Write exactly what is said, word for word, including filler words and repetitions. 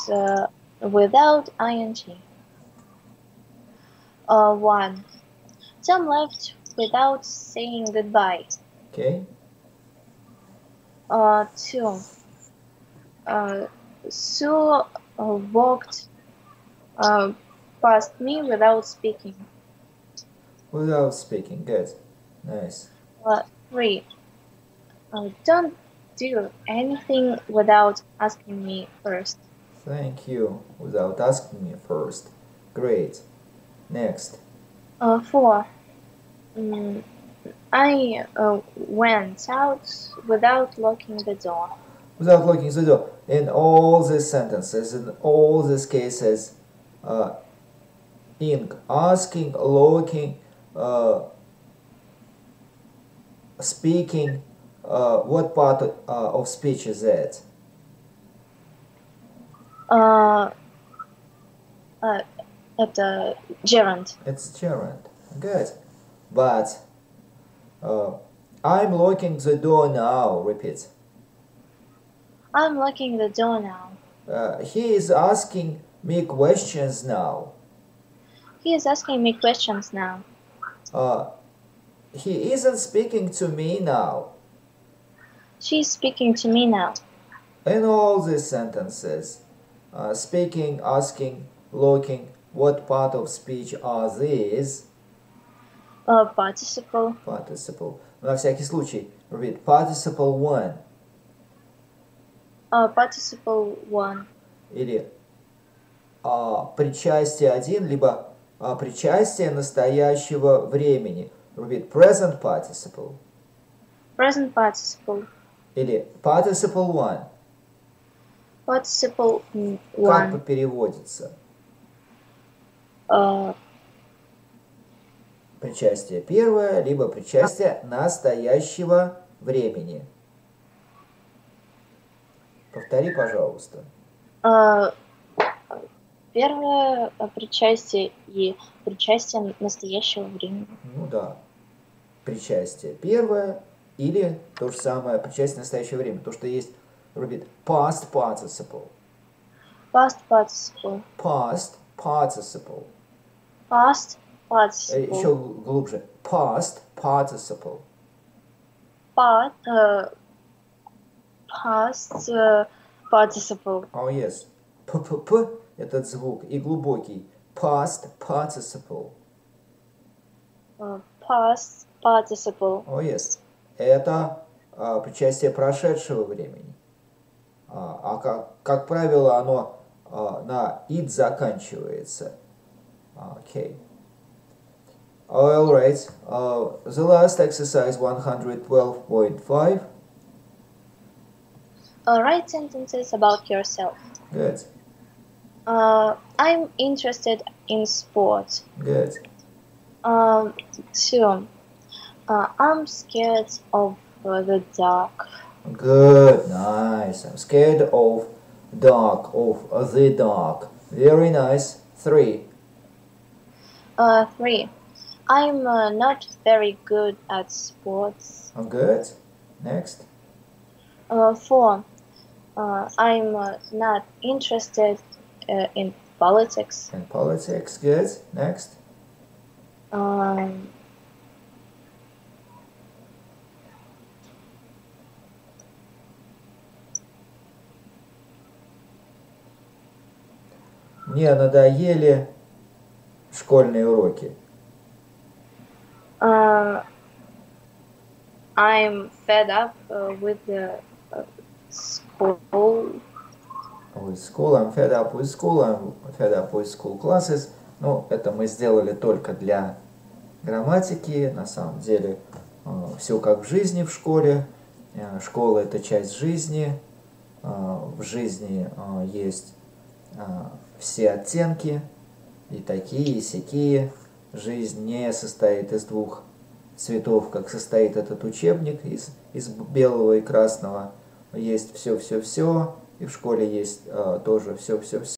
uh, without ing. Uh, one. Tom left without saying goodbye. Okay. Uh, two. Uh, Sue uh, walked uh, past me without speaking. Without speaking. Good. Nice. Uh, three. Uh, don't do anything without asking me first. Thank you. Without asking me first. Great. Next. Uh, four. Mm, I uh, went out without locking the door. Without locking the door. In all these sentences, in all these cases, uh, ing, asking, looking, uh, speaking, uh, what part of, uh, of speech is that? Uh, uh, это gerund. It's gerund. Good. But uh, I'm locking the door now. Repeat. I'm locking the door now. Uh, he is asking me questions now. He is asking me questions now. Uh, he isn't speaking to me now. She's speaking to me now. In all these sentences, uh, speaking, asking, looking, what part of speech are these? Uh, participle. Participle. На всякий случай, repeat. Participle one. Uh, participle one. Или а, причастие один, либо а, причастие настоящего времени. Repeat. Present participle. Present participle. Или participle one. Participle Как one. переводится? Uh, Причастие первое, либо причастие настоящего времени. Повтори, пожалуйста. uh, первое причастие и причастие настоящего времени. Ну да. Причастие первое или то же самое причастие настоящего времени. То, что есть, repeat, past participle. Past participle. Past participle. Past participle. Еще глубже. Past participle. Part, uh, past uh, participle. Oh yes. П-п-п этот звук и глубокий. Past participle. Uh, past participle. Oh yes. Это а, причастие прошедшего времени. А, а как, как правило, оно а, на id заканчивается. Okay. All right. Uh, the last exercise, one hundred twelve point five. Uh, write sentences about yourself. Good. Uh, I'm interested in sport. Good. Um, two. Uh, I'm scared of uh, the dark. Good. Nice. I'm scared of dark, of the dark. Very nice. Three. Uh, three. I'm uh, not very good at sports. Good. Next. Uh, four. Uh, I'm uh, not interested uh, in politics. In politics. Good. Next. Um, Мне надоели школьные уроки. uh, I'm fed up uh, with the uh, school. With school, I'm fed up with school, I'm fed up with school classes. Ну, это мы сделали только для грамматики. На самом деле, все как в жизни в школе. Школа – это часть жизни. В жизни есть все оттенки, и такие, и сякие. Жизнь не состоит из двух цветов, как состоит этот учебник, из, из белого и красного. Есть все-все-все, и в школе есть тоже все-все-все.